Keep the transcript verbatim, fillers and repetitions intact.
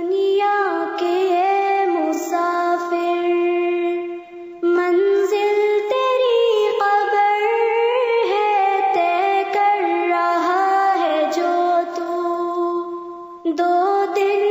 दुनिया के मुसाफिर, मंजिल तेरी कब्र है, तय कर रहा है जो तू। दो दिन